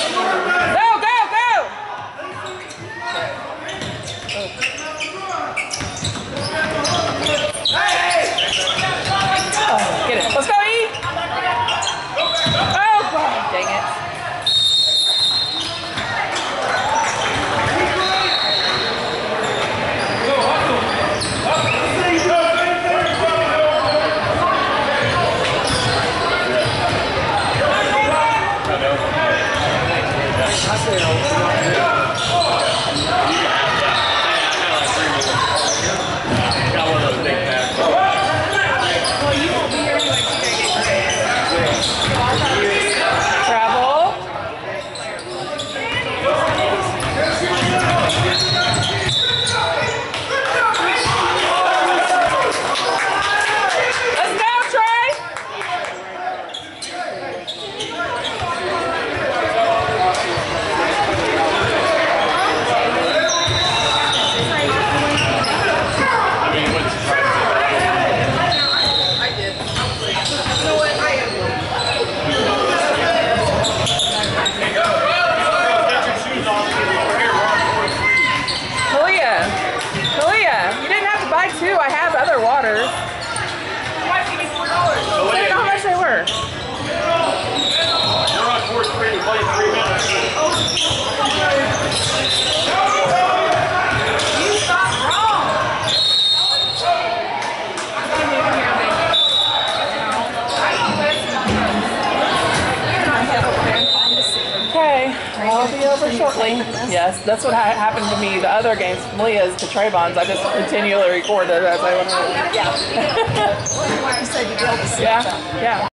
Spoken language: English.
Go, go, go! Oh, get it. Let's go, E! Oh, God, dang it. Travel. Let's go, Trey. Kalia, you didn't have to buy two. I have other waters. Why did you give me $4? I didn't know how much they were. We're on course 3 to play 3 minutes. You thought wrong. Okay, I'll be over shortly. Yes, that's what happened to me. The other games, Malia's to Trayvon's, I just continually recorded as I went. Yeah. You said you built a Yeah, yeah.